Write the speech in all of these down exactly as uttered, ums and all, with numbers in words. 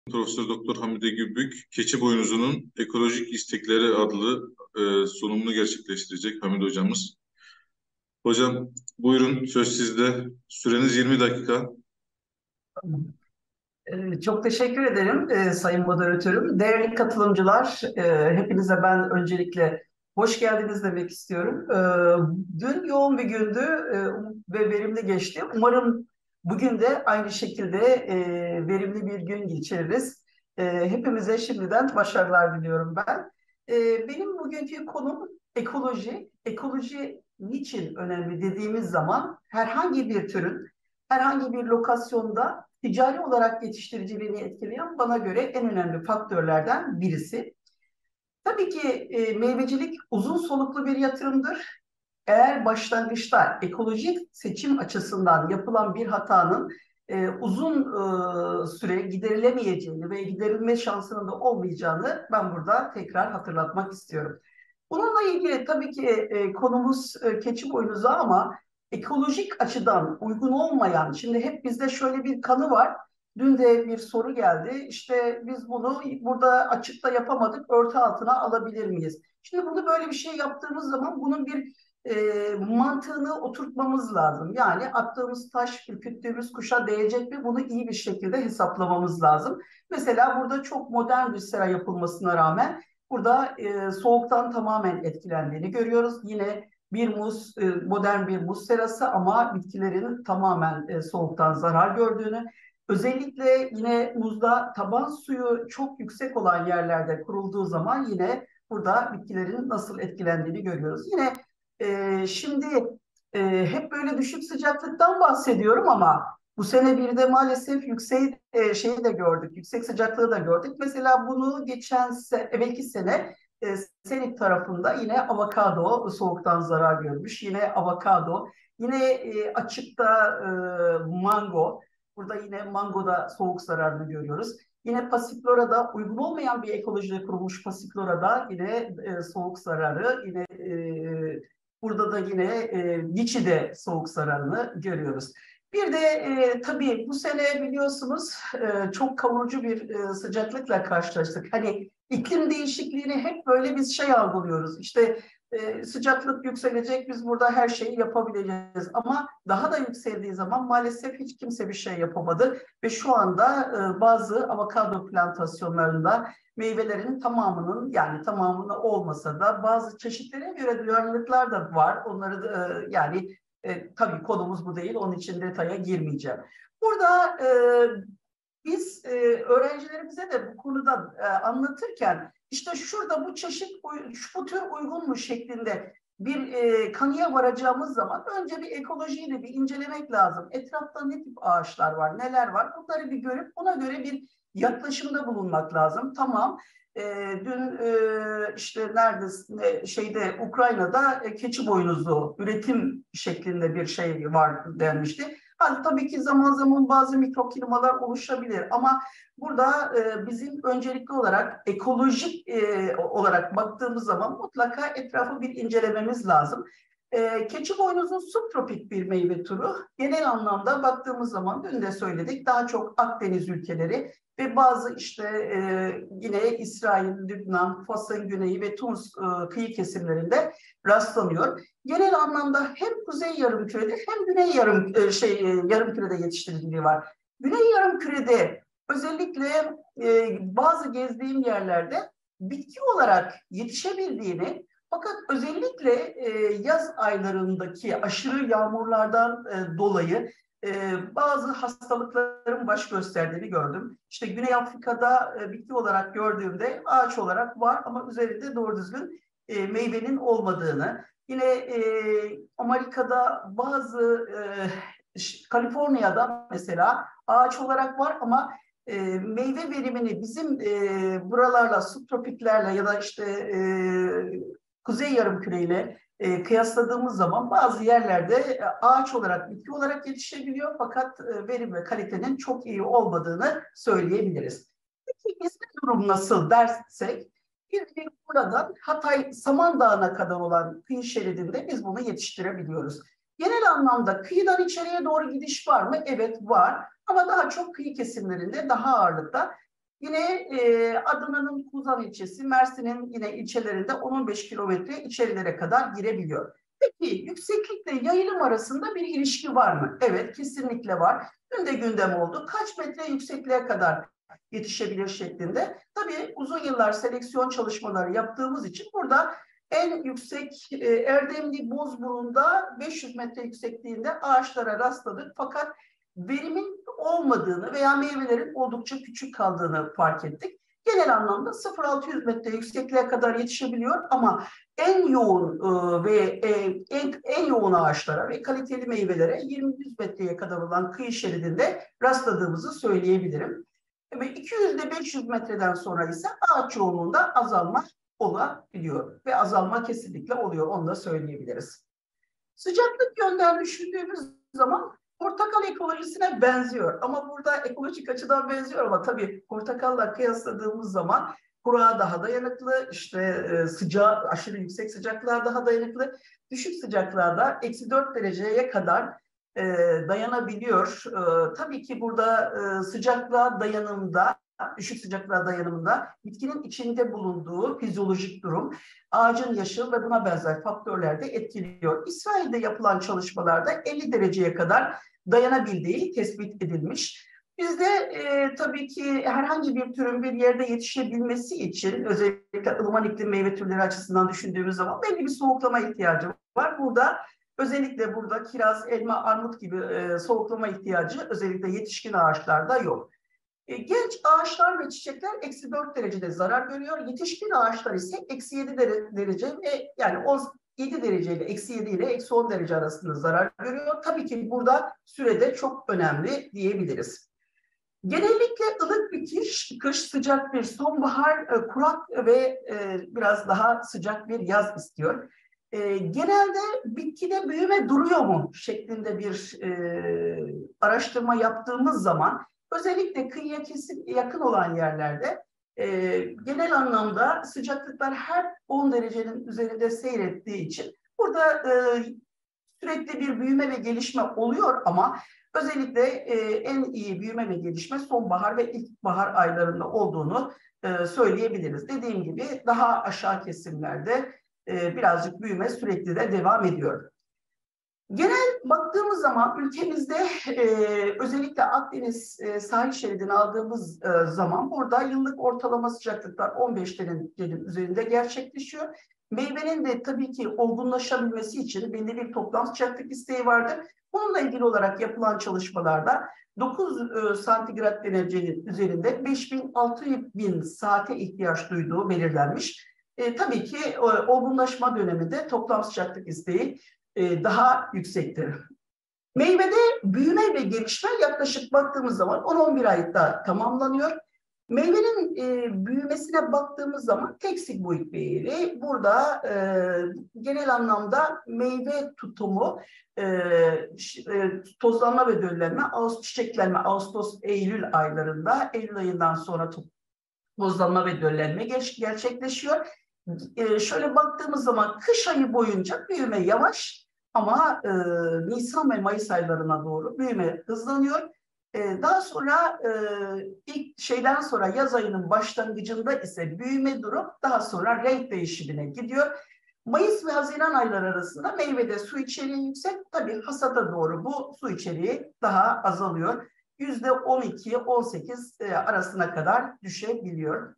Profesör Doktor Hamide Gübbük, Keçi Boynuzu'nun Ekolojik İstekleri adlı e, sunumunu gerçekleştirecek Hamide hocamız. Hocam buyurun söz sizde. Süreniz yirmi dakika. Ee, Çok teşekkür ederim e, Sayın Moderatörüm. Değerli katılımcılar, e, hepinize ben öncelikle hoş geldiniz demek istiyorum. E, Dün yoğun bir gündü e, ve verimli geçti. Umarım bugün de aynı şekilde e, verimli bir gün geçiririz. E, Hepimize şimdiden başarılar diliyorum ben. E, Benim bugünkü konum ekoloji. Ekoloji niçin önemli dediğimiz zaman herhangi bir türün herhangi bir lokasyonda ticari olarak yetiştiriciliğini etkileyen bana göre en önemli faktörlerden birisi. Tabii ki e, meyvecilik uzun soluklu bir yatırımdır. Eğer başlangıçta ekolojik seçim açısından yapılan bir hatanın e, uzun e, süre giderilemeyeceğini ve giderilme şansının da olmayacağını ben burada tekrar hatırlatmak istiyorum. Bununla ilgili tabii ki e, konumuz e, keçi boynuzu ama ekolojik açıdan uygun olmayan, şimdi hep bizde şöyle bir kanı var. Dün de bir soru geldi. İşte biz bunu burada açıkta yapamadık, örtü altına alabilir miyiz? Şimdi bunu böyle bir şey yaptığımız zaman bunun bir e, mantığını oturtmamız lazım. Yani attığımız taş, ürküttüğümüz kuşa değecek mi? Bunu iyi bir şekilde hesaplamamız lazım. Mesela burada çok modern bir sera yapılmasına rağmen burada e, soğuktan tamamen etkilendiğini görüyoruz. Yine bir muz, e, modern bir muz serası ama bitkilerin tamamen e, soğuktan zarar gördüğünü, özellikle yine muzda taban suyu çok yüksek olan yerlerde kurulduğu zaman yine burada bitkilerin nasıl etkilendiğini görüyoruz. Yine e, şimdi e, hep böyle düşük sıcaklıktan bahsediyorum ama bu sene bir de maalesef yüksek e, şeyi de gördük, yüksek sıcaklığı da gördük. Mesela bunu geçen se evvelki sene e, Senik tarafında yine avokado soğuktan zarar görmüş. Yine avokado, yine e, açıkta e, mango. Burada yine mangoda soğuk zararını görüyoruz. Yine Passiflora'da uygun olmayan bir ekolojide kurulmuş Passiflora'da yine e, soğuk zararı, yine e, burada da yine e, Liçi'de soğuk zararını görüyoruz. Bir de e, tabii bu sene biliyorsunuz e, çok kavurucu bir e, sıcaklıkla karşılaştık. Hani iklim değişikliğini hep böyle biz şey algılıyoruz. İşte e, sıcaklık yükselecek, biz burada her şeyi yapabileceğiz. Ama daha da yükseldiği zaman maalesef hiç kimse bir şey yapamadı. Ve şu anda e, bazı avokado plantasyonlarında meyvelerin tamamının, yani tamamını olmasa da bazı çeşitlere göre duyarlılıklar da var. Onları da, e, yani e, tabii konumuz bu değil, onun için detaya girmeyeceğim. Burada e, biz e, öğrencilerimize de bu konuda e, anlatırken işte şurada bu çeşit, bu tür uygun mu şeklinde bir e, kanıya varacağımız zaman önce bir ekolojiyi de bir incelemek lazım. Etrafta ne tip ağaçlar var, neler var, bunları bir görüp ona göre bir yaklaşımda bulunmak lazım. Tamam. E, Dün e, işte nerede şeyde Ukrayna'da e, keçi boynuzu üretim şeklinde bir şey var denmişti. Hani tabii ki zaman zaman bazı mikroklimalar oluşabilir ama burada e, bizim öncelikli olarak ekolojik e, olarak baktığımız zaman mutlaka etrafı bir incelememiz lazım. E, keçi boynuzu subtropik bir meyve türü. Genel anlamda baktığımız zaman dün de söyledik daha çok Akdeniz ülkeleri ve bazı işte e, yine İsrail, Lübnan, Fas'ın güneyi ve Tunus e, kıyı kesimlerinde rastlanıyor. Genel anlamda hem kuzey yarımkürede hem güney yarım e, şey e, yarımkürede yetiştiriciliği var. Güney yarımkürede özellikle e, bazı gezdiğim yerlerde bitki olarak yetişebildiğini fakat özellikle e, yaz aylarındaki aşırı yağmurlardan e, dolayı e, bazı hastalıkların baş gösterdiğini gördüm. İşte Güney Afrika'da e, bitki olarak gördüğümde ağaç olarak var ama üzerinde doğru düzgün e, meyvenin olmadığını, yine e, Amerika'da bazı e, Kaliforniya'da mesela ağaç olarak var ama e, meyve verimini bizim e, buralarla, subtropiklerle ya da işte e, kuzey yarımküreyle e, kıyasladığımız zaman bazı yerlerde e, ağaç olarak, bitki olarak yetişebiliyor fakat e, verim ve kalitenin çok iyi olmadığını söyleyebiliriz. Peki bizim durum nasıl dersek, bir de buradan Hatay Samandağ'ına kadar olan kıyı şeridinde biz bunu yetiştirebiliyoruz. Genel anlamda kıyıdan içeriye doğru gidiş var mı? Evet var. Ama daha çok kıyı kesimlerinde daha ağırlıkta. Yine e, Adana'nın Kuzan ilçesi, Mersin'in yine ilçelerinde on on beş kilometre içerilere kadar girebiliyor. Peki yükseklikle yayılım arasında bir ilişki var mı? Evet, kesinlikle var. Dün de gündem oldu. Kaç metre yüksekliğe kadar yetişebilir şeklinde. Tabii uzun yıllar seleksiyon çalışmaları yaptığımız için burada en yüksek e, Erdemli Bozburun'da beş yüz metre yüksekliğinde ağaçlara rastladık. Fakat verimin olmadığını veya meyvelerin oldukça küçük kaldığını fark ettik. Genel anlamda sıfır altı yüz metre yüksekliğe kadar yetişebiliyor ama en yoğun e, ve e, en, en yoğun ağaçlara ve kaliteli meyvelere yirmi yüz metreye kadar olan kıyı şeridinde rastladığımızı söyleyebilirim. Ve iki yüz ile beş yüz metreden sonra ise ağaç yoğunluğunda azalma olabiliyor ve azalma kesinlikle oluyor, onu da söyleyebiliriz. Sıcaklık yönden düşündüğümüz zaman portakal ekolojisine benziyor ama burada ekolojik açıdan benziyor ama tabii portakalla kıyasladığımız zaman kuruğa daha dayanıklı, işte sıcağı, aşırı yüksek sıcaklığa daha dayanıklı, düşük sıcaklığa eksi dört dereceye kadar e, dayanabiliyor. E, tabii ki burada e, sıcaklığa dayanımda, düşük sıcaklığa dayanımında bitkinin içinde bulunduğu fizyolojik durum, ağacın yaşı ve buna benzer faktörler de etkiliyor. İsrail'de yapılan çalışmalarda elli dereceye kadar dayanabildiği tespit edilmiş. Bizde e, tabii ki herhangi bir türün bir yerde yetişebilmesi için özellikle ılıman iklim meyve türleri açısından düşündüğümüz zaman belli bir soğuklama ihtiyacı var. Burada özellikle burada kiraz, elma, armut gibi e, soğuklama ihtiyacı özellikle yetişkin ağaçlarda yok. E, genç ağaçlar ve çiçekler eksi dört derecede zarar görüyor. Yetişkin ağaçlar ise eksi yedi derece ve yani yedi derece ile eksi yedi ile eksi on derece arasında zarar görüyor. Tabii ki burada sürede çok önemli diyebiliriz. Genellikle ılık bir kış, kış sıcak bir sonbahar, e, kurak ve e, biraz daha sıcak bir yaz istiyor. E, genelde bitkide büyüme duruyor mu şeklinde bir e, araştırma yaptığımız zaman özellikle kıyıya kesin yakın olan yerlerde e, genel anlamda sıcaklıklar her on derecenin üzerinde seyrettiği için burada e, sürekli bir büyüme ve gelişme oluyor ama özellikle e, en iyi büyüme ve gelişme sonbahar ve ilkbahar aylarında olduğunu e, söyleyebiliriz. Dediğim gibi daha aşağı kesimlerde e, birazcık büyüme sürekli de devam ediyor. Genel baktığımız zaman ülkemizde e, özellikle Akdeniz e, sahil şeridini aldığımız e, zaman burada yıllık ortalama sıcaklıklar on beş derecenin üzerinde gerçekleşiyor. Meyvenin de tabii ki olgunlaşabilmesi için belli bir toplam sıcaklık isteği vardır. Bununla ilgili olarak yapılan çalışmalarda dokuz e, santigrat derecenin üzerinde beş bin altı bin saate ihtiyaç duyduğu belirlenmiş. E, tabii ki e, olgunlaşma döneminde toplam sıcaklık isteği e, daha yüksektir. Meyvede büyüme ve gelişme yaklaşık baktığımız zaman on on bir ayda tamamlanıyor. Meyvenin e, büyümesine baktığımız zaman tek sigmoid bir eğri. Burada e, genel anlamda meyve tutumu, e, e, tozlanma ve döllenme, Ağustos, çiçeklenme Ağustos-Eylül aylarında, Eylül ayından sonra tozlanma ve döllenme ger gerçekleşiyor. E, şöyle baktığımız zaman kış ayı boyunca büyüme yavaş ama e, Nisan ve Mayıs aylarına doğru büyüme hızlanıyor. Daha sonra ilk şeyden sonra yaz ayının başlangıcında ise büyüme durup daha sonra renk değişimine gidiyor. Mayıs ve Haziran ayları arasında meyvede su içeriği yüksek. Tabii hasata doğru bu su içeriği daha azalıyor. yüzde on iki on sekiz arasına kadar düşebiliyor.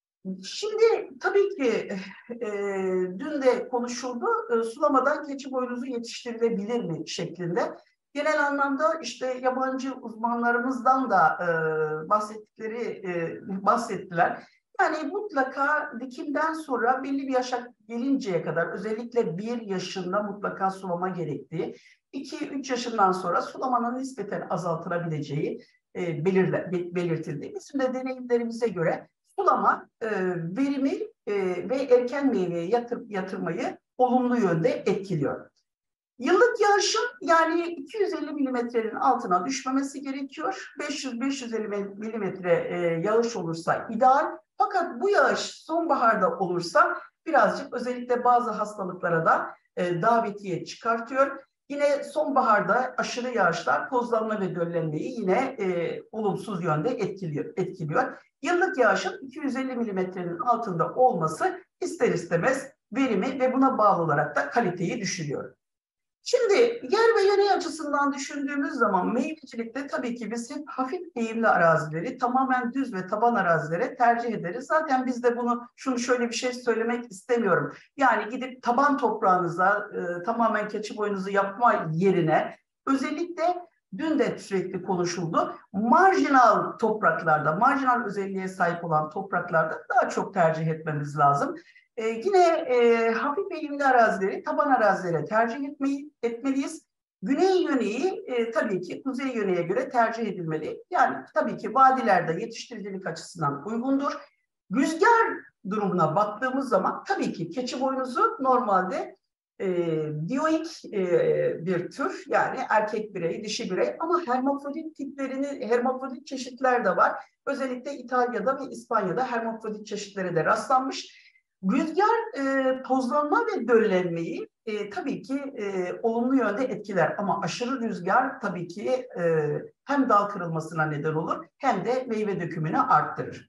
Şimdi tabii ki e, dün de konuşuldu. E, sulamadan keçi boynuzu yetiştirilebilir mi şeklinde. Genel anlamda işte yabancı uzmanlarımızdan da e, bahsettikleri e, bahsettiler. Yani mutlaka dikimden sonra belli bir yaşa gelinceye kadar özellikle bir yaşında mutlaka sulama gerektiği, iki üç yaşından sonra sulamanın nispeten azaltılabileceği e, belirle, belirtildi. Bizim de deneyimlerimize göre sulama e, verimi e, ve erken meyveye yatır, yatırmayı olumlu yönde etkiliyor. Yıllık yağışın yani iki yüz elli milimetrenin altına düşmemesi gerekiyor. beş yüz beş yüz elli milimetre e, yağış olursa ideal. Fakat bu yağış sonbaharda olursa birazcık özellikle bazı hastalıklara da e, davetiye çıkartıyor. Yine sonbaharda aşırı yağışlar tozlanma ve döllenmeyi yine e, olumsuz yönde etkiliyor, etkiliyor. Yıllık yağışın iki yüz elli milimetrenin altında olması ister istemez verimi ve buna bağlı olarak da kaliteyi düşürüyor. Şimdi yer ve yöney açısından düşündüğümüz zaman meyvecilikte tabii ki biz hep hafif eğimli arazileri tamamen düz ve taban arazilere tercih ederiz. Zaten biz de bunu şunu şöyle bir şey söylemek istemiyorum. Yani gidip taban toprağınıza e, tamamen keçi boynuzu yapma yerine özellikle dün de sürekli konuşuldu. Marjinal topraklarda, marjinal özelliğe sahip olan topraklarda daha çok tercih etmemiz lazım. Ee, yine e, hafif eğimli arazileri taban arazilere tercih etmeyi, etmeliyiz. Güney yöneyi e, tabii ki kuzey yöneye göre tercih edilmeli. Yani tabii ki vadilerde yetiştiricilik açısından uygundur. Rüzgar durumuna baktığımız zaman tabii ki keçi boynuzu normalde e, dioik e, bir tür, yani erkek birey, dişi birey, ama hermafrodit tiplerini, hermafrodit çeşitler de var. Özellikle İtalya'da ve İspanya'da hermafrodit çeşitleri de rastlanmış. Rüzgar e, tozlanma ve döllenmeyi e, tabii ki e, olumlu yönde etkiler, ama aşırı rüzgar tabii ki e, hem dal kırılmasına neden olur hem de meyve dökümünü arttırır.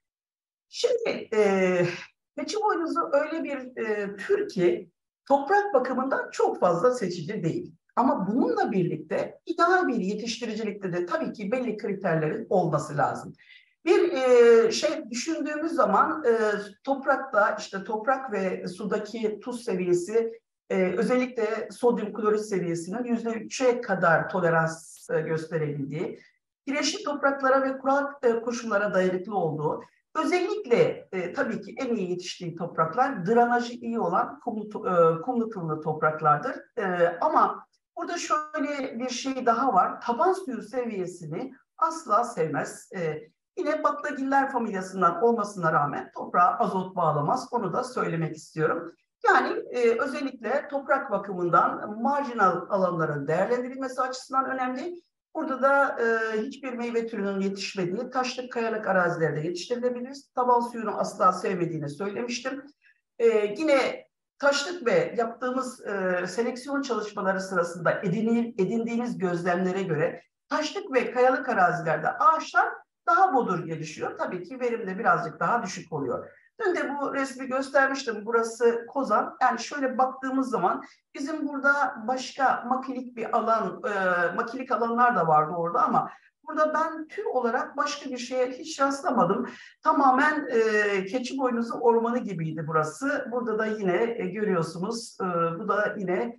Şimdi e, keçi boynuzu öyle bir e, tür ki toprak bakımından çok fazla seçici değil. Ama bununla birlikte ideal bir yetiştiricilikte de tabii ki belli kriterlerin olması lazım. Bir e, şey düşündüğümüz zaman e, toprakta işte toprak ve sudaki tuz seviyesi e, özellikle sodyum klorit seviyesinin yüzde üçe kadar tolerans e, gösterebildiği, kireçli topraklara ve kurak e, koşullara dayanıklı olduğu, özellikle e, tabii ki en iyi yetiştiği topraklar drenajı iyi olan kumlu, e, kumlu tıllı topraklardır. E, ama burada şöyle bir şey daha var. Taban suyu seviyesini asla sevmez. E, yine baklagiller familyasından olmasına rağmen toprağa azot bağlamaz. Onu da söylemek istiyorum. Yani e, özellikle toprak bakımından marjinal alanların değerlendirilmesi açısından önemli. Burada da e, hiçbir meyve türünün yetişmediği taşlık kayalık arazilerde yetiştirilebilir. Taban suyunu asla sevmediğini söylemiştim. E, yine taşlık ve yaptığımız e, seleksiyon çalışmaları sırasında edinil, edindiğimiz gözlemlere göre taşlık ve kayalık arazilerde ağaçlar daha bodur gelişiyor. Tabii ki verim de birazcık daha düşük oluyor. Dün de bu resmi göstermiştim. Burası Kozan. Yani şöyle baktığımız zaman bizim burada başka makilik bir alan, e, makilik alanlar da vardı orada, ama burada ben tür olarak başka bir şeye hiç rastlamadım. Tamamen e, keçi boynuzu ormanı gibiydi burası. Burada da yine e, görüyorsunuz, e, bu da yine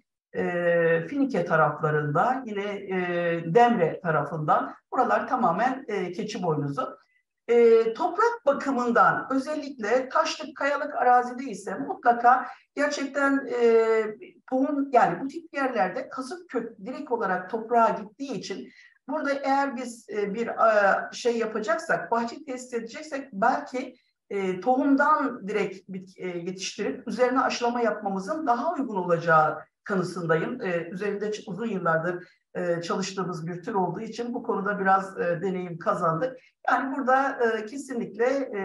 e, Finike taraflarında, yine e, Demre tarafından. Buralar tamamen e, keçi boynuzu. E, toprak bakımından özellikle taşlık kayalık arazide ise mutlaka gerçekten e, tohum, yani bu tip yerlerde kazık kök direkt olarak toprağa gittiği için burada eğer biz e, bir e, şey yapacaksak, bahçe tesis edeceksek belki e, tohumdan direkt e, yetiştirip üzerine aşılama yapmamızın daha uygun olacağı kanısındayım. E, üzerinde uzun yıllardır e, çalıştığımız bir tür olduğu için bu konuda biraz e, deneyim kazandık. Yani burada e, kesinlikle e,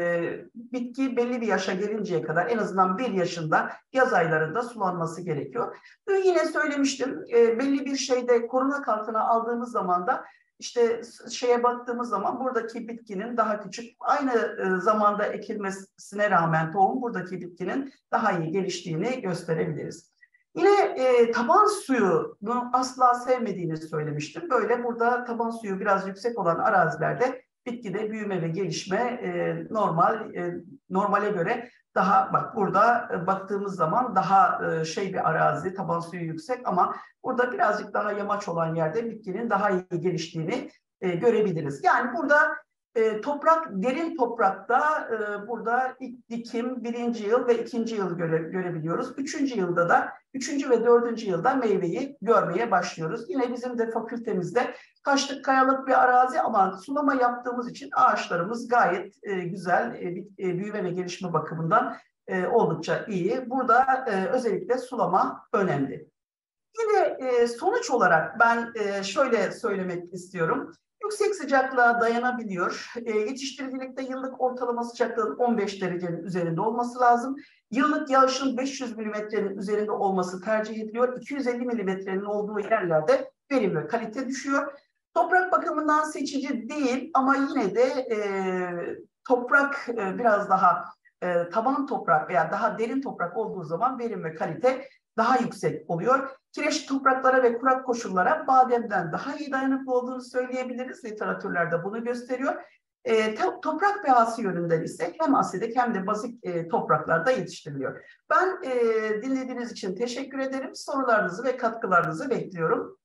bitki belli bir yaşa gelinceye kadar, en azından bir yaşında yaz aylarında sulanması gerekiyor. Dün yine söylemiştim, e, belli bir şeyde korunak altına aldığımız zaman da işte şeye baktığımız zaman buradaki bitkinin daha küçük, aynı e, zamanda ekilmesine rağmen tohum buradaki bitkinin daha iyi geliştiğini gösterebiliriz. Yine e, taban suyunu asla sevmediğini söylemiştim. Böyle burada taban suyu biraz yüksek olan arazilerde bitkide büyüme ve gelişme e, normal e, normale göre daha, bak burada e, baktığımız zaman daha e, şey bir arazi, taban suyu yüksek, ama burada birazcık daha yamaç olan yerde bitkinin daha iyi geliştiğini e, görebiliriz. Yani burada e, toprak, derin toprakta e, burada ilk dikim birinci yıl ve ikinci yıl göre, görebiliyoruz. Üçüncü yılda da, üçüncü ve dördüncü yılda meyveyi görmeye başlıyoruz. Yine bizim de fakültemizde taşlık kayalık bir arazi, ama sulama yaptığımız için ağaçlarımız gayet e, güzel, e, e, büyüme ve gelişme bakımından e, oldukça iyi. Burada e, özellikle sulama önemli. Yine e, sonuç olarak ben e, şöyle söylemek istiyorum. Yüksek sıcaklığa dayanabiliyor. E, yetiştiricilikte yıllık ortalama sıcaklığın on beş derecenin üzerinde olması lazım. Yıllık yağışın beş yüz milimetrenin üzerinde olması tercih ediliyor. iki yüz elli milimetrenin olduğu yerlerde verim ve kalite düşüyor. Toprak bakımından seçici değil ama yine de e, toprak e, biraz daha e, taban toprak veya daha derin toprak olduğu zaman verim ve kalite daha yüksek oluyor. Kireç topraklara ve kurak koşullara bademden daha iyi dayanıklı olduğunu söyleyebiliriz. Literatürlerde bunu gösteriyor. E, toprak pH'si yönünden ise hem asidik hem de bazik e, topraklarda yetiştiriliyor. Ben e, dinlediğiniz için teşekkür ederim. Sorularınızı ve katkılarınızı bekliyorum.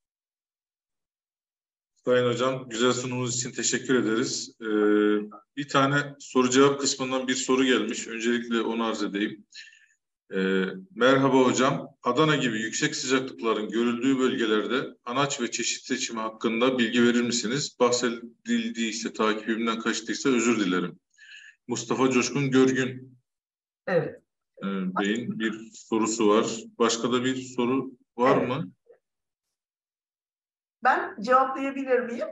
Sayın Hocam, güzel sunumunuz için teşekkür ederiz. Ee, bir tane soru cevap kısmından bir soru gelmiş. Öncelikle onu arz edeyim. Ee, merhaba hocam, Adana gibi yüksek sıcaklıkların görüldüğü bölgelerde anaç ve çeşit seçimi hakkında bilgi verir misiniz? Bahsedildiyse, takibimden kaçtıysa özür dilerim. Mustafa Coşkun Görgün Evet. e, Bey'in bir sorusu var. Başka da bir soru var Evet. mı? Ben cevaplayabilir miyim?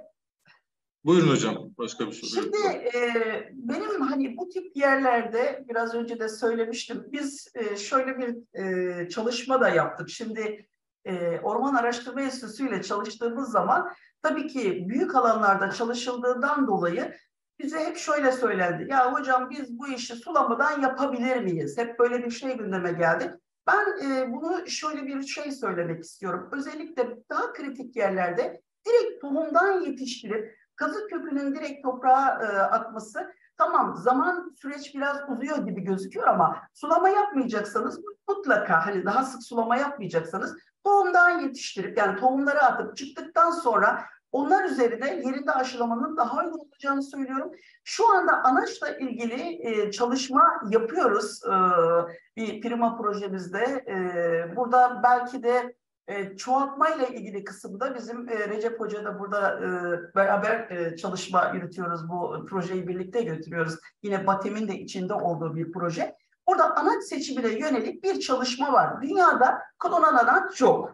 Buyurun hocam. Başka bir soru Şimdi yok. e, benim hani bu tip yerlerde biraz önce de söylemiştim. Biz e, şöyle bir e, çalışma da yaptık. Şimdi e, Orman Araştırma Enstitüsü ile çalıştığımız zaman tabii ki büyük alanlarda çalışıldığından dolayı bize hep şöyle söylendi. Ya hocam biz bu işi sulamadan yapabilir miyiz? Hep böyle bir şey gündeme geldi. Ben e, bunu şöyle bir şey söylemek istiyorum. Özellikle daha kritik yerlerde direkt tohumdan yetiştirip kazık kökünün direkt toprağa e, atması, tamam zaman süreç biraz uzuyor gibi gözüküyor ama sulama yapmayacaksanız mutlaka hani daha sık sulama yapmayacaksanız tohumdan yetiştirip yani tohumları atıp çıktıktan sonra onlar üzerine yerinde aşılamanın daha uygun olacağını söylüyorum. Şu anda anaçla ilgili e, çalışma yapıyoruz e, bir Prima projemizde. E, burada belki de e, çoğaltma ile ilgili kısımda bizim e, Recep Hoca da burada e, beraber e, çalışma yürütüyoruz. Bu projeyi birlikte götürüyoruz. Yine BATEM'in de içinde olduğu bir proje. Orada anaç seçimine yönelik bir çalışma var. Dünyada klonan anaç yok.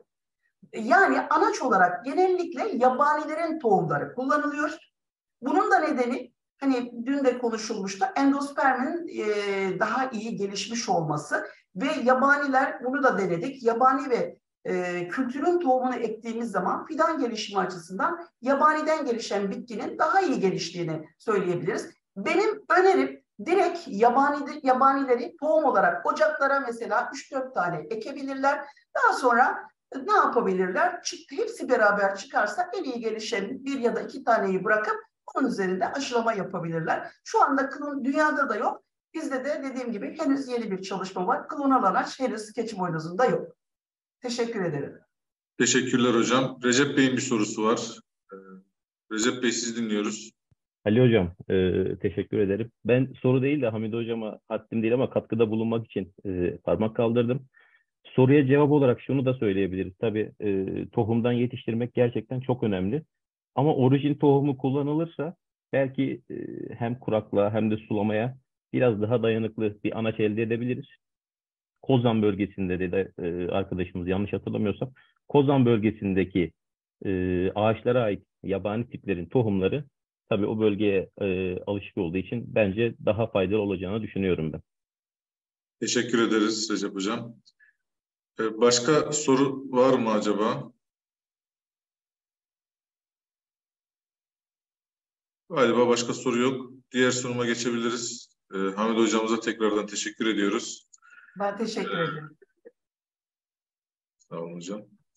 Yani anaç olarak genellikle yabanilerin tohumları kullanılıyor. Bunun da nedeni hani dün de konuşulmuştu endospermin e, daha iyi gelişmiş olması ve yabaniler bunu da denedik. Yabani ve e, kültürün tohumunu ektiğimiz zaman fidan gelişimi açısından yabaniden gelişen bitkinin daha iyi geliştiğini söyleyebiliriz. Benim önerim direkt yabani, yabanileri tohum olarak ocaklara mesela üç dört tane ekebilirler. Daha sonra ne yapabilirler? Çıktı, hepsi beraber çıkarsa en iyi gelişen bir ya da iki taneyi bırakıp onun üzerinde aşılama yapabilirler. Şu anda klon dünyada da yok. Bizde de dediğim gibi henüz yeni bir çalışma var. Klonal anaç henüz keçi boynuzunda yok. Teşekkür ederim. Teşekkürler hocam. Recep Bey'in bir sorusu var. Ee, Recep Bey sizi dinliyoruz. Ali Hocam, e, teşekkür ederim. Ben soru değil de Hamide Hocama haddim değil ama katkıda bulunmak için e, parmak kaldırdım. Soruya cevap olarak şunu da söyleyebiliriz. Tabii e, tohumdan yetiştirmek gerçekten çok önemli. Ama orijin tohumu kullanılırsa belki e, hem kuraklığa hem de sulamaya biraz daha dayanıklı bir anaç elde edebiliriz. Kozan bölgesinde de, de e, arkadaşımız yanlış hatırlamıyorsam Kozan bölgesindeki e, ağaçlara ait yabani tiplerin tohumları tabii o bölgeye e, alışık olduğu için bence daha faydalı olacağını düşünüyorum ben. Teşekkür ederiz Recep hocam. Ee, başka soru var mı acaba? Galiba başka soru yok. Diğer sunuma geçebiliriz. Ee, Hamid hocamıza tekrardan teşekkür ediyoruz. Ben teşekkür ederim. Sağ olun hocam.